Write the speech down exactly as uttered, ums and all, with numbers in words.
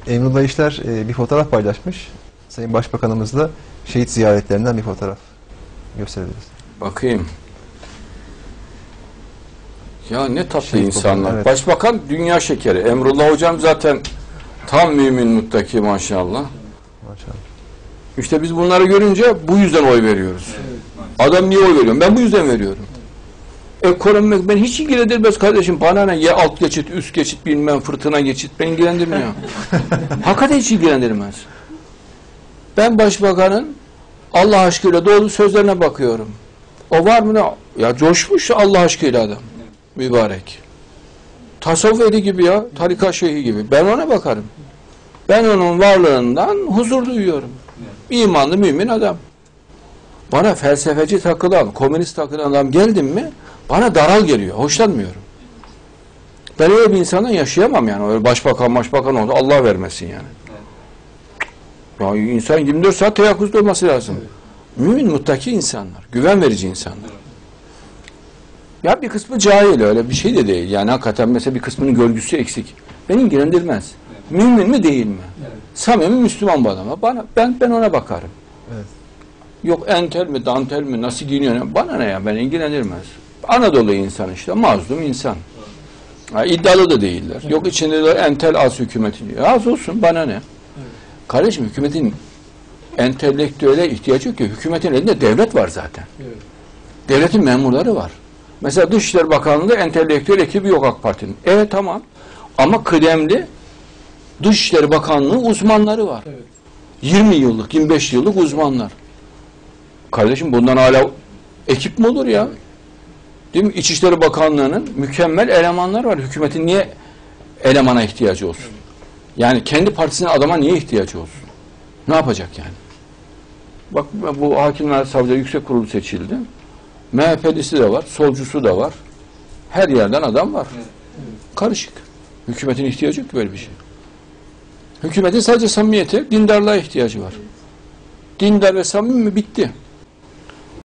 Emrullah İşler e, bir fotoğraf paylaşmış. Sayın Başbakanımızla şehit ziyaretlerinden bir fotoğraf gösterebiliriz. Bakayım. Ya ne tatlı Şehit insanlar. babam, evet. Başbakan dünya şekeri. Emrullah hocam zaten tam mümin muttaki maşallah. Maşallah. İşte biz bunları görünce bu yüzden oy veriyoruz. Adam niye oy veriyor? Ben bu yüzden veriyorum. Ekonomi ben hiç ilgilendirmez kardeşim. Bana ne? Ya alt geçit, üst geçit, bilmem fırtına geçit. Beni ilgilendirmiyor. Hakikaten hiç ilgilendirmez. Ben başbakanın Allah aşkıyla dolu sözlerine bakıyorum. O var mı ne? Ya coşmuş Allah aşkıyla adam. Mübarek. Tasavvuf eli gibi ya. Tarikat şeyhi gibi. Ben ona bakarım. Ben onun varlığından huzur duyuyorum. İmanlı mümin adam. Bana felsefeci takılan, komünist takılan adam geldim mi bana daral geliyor. Hoşlanmıyorum. Ben öyle bir insanla yaşayamam yani. Öyle başbakan başbakan oldu. Allah vermesin yani. Ya insan yirmi dört saat teyakkuzda olması lazım. Mümin muttaki insanlar. Güven verici insanlar. Ya bir kısmı cahil, öyle bir şey de değil. Yani hakikaten mesela bir kısmının görgüsü eksik. Beni ilgilendirmez. Mümin mi değil mi? Samimi Müslüman bu adama. Bana, ben, ben ona bakarım. Evet. Yok entel mi, dantel mi, nasıl giyiniyor? Bana ne ya, beni ilgilendirmez. Anadolu insan işte, mazlum insan. Ha, iddialı da değiller. Evet. Yok içinde de entel az hükümeti diyor. Az olsun, bana ne? Evet. Kardeşim hükümetin entelektüele ihtiyacı yok ki. Hükümetin elinde devlet var zaten. Evet. Devletin memurları var. Mesela Dışişleri Bakanlığı'nda entelektüel ekibi yok AK Parti'nin. Evet tamam. Ama kıdemli Dışişleri Bakanlığı uzmanları var. Evet. yirmi yıllık, yirmi beş yıllık uzmanlar. Kardeşim bundan hala ekip mi olur ya? Değil mi? İçişleri Bakanlığı'nın mükemmel elemanlar var. Hükümetin niye elemana ihtiyacı olsun? Yani kendi partisinin adama niye ihtiyacı olsun? Ne yapacak yani? Bak bu Hakimler Savcılar Yüksek Kurulu seçildi. M H P'lisi de var, solcusu da var. Her yerden adam var. Karışık. Hükümetin ihtiyacı yok ki böyle bir şey. Hükümetin sadece samimiyete, dindarlığa ihtiyacı var. Dindar ve samimi mi? Bitti.